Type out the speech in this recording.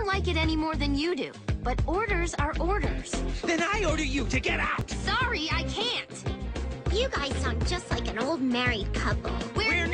like it any more than you do. But orders are orders. Then I order you to get out! Sorry, I can't. You guys sound just like an old married couple. We're